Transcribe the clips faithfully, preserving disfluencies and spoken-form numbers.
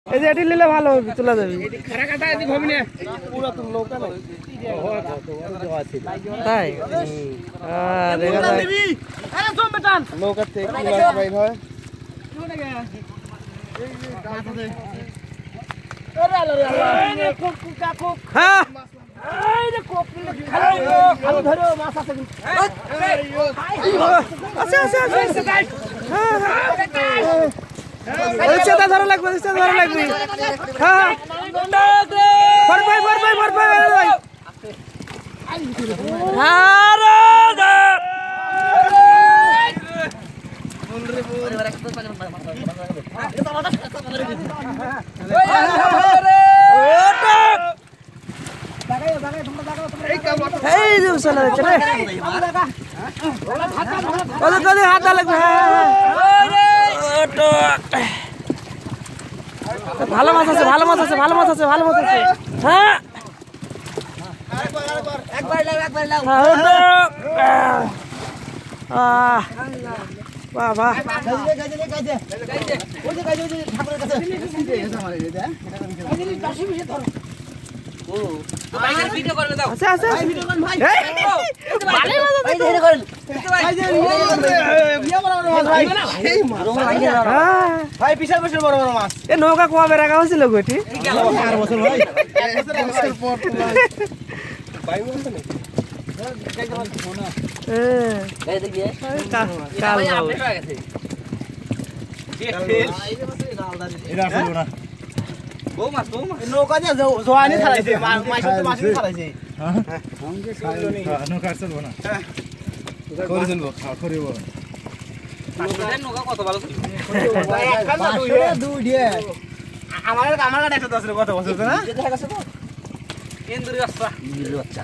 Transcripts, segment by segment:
এই যে এটি নিলে ভালো হবে, চলে যাবে। তাই দেখা যায় নৌকার থেকে কি মাছ বাইর হয়। হ্যাঁ চেতা ধরা লাগবে, চেতা ধরা লাগবে। হ্যাঁ হাত লাগবে। ভালো মাছ আছে, ভালো মাছ আছে, ভালো মাছ আছে, ভালো মাছ আছে। হ্যাঁ বাবা নৌকা কবে রাখা হয়েছিল গোটি নৌকা দিয়ে জোয়ানি ছাড়াইছে, মাছ ছাড়াইছে। নৌকা চলবো না, করে চলবো, করিব। নৌকা কত ভালো আমার আমার কাছে দশ কত বছর না ইন্দুরি বাচ্চা ইন্দুরি বাচ্চা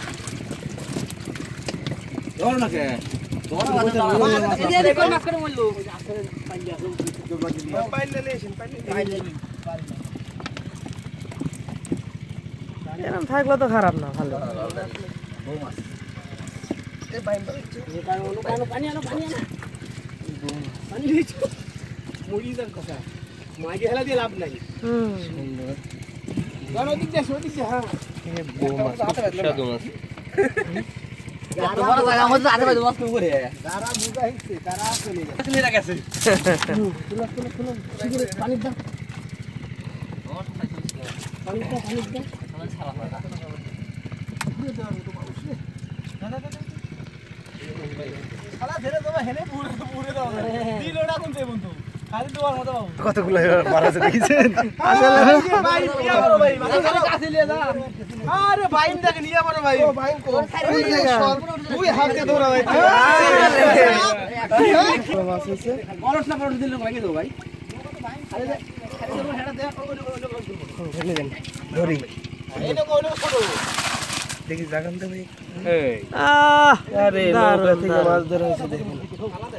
ধর না কে এরকম থাকলে তো খারাপ না, ভালো। কতগুলো দেখেছেন? দেখি জাগান তো ভাই। আরে মাছ ধরা হয়েছে দেখুন।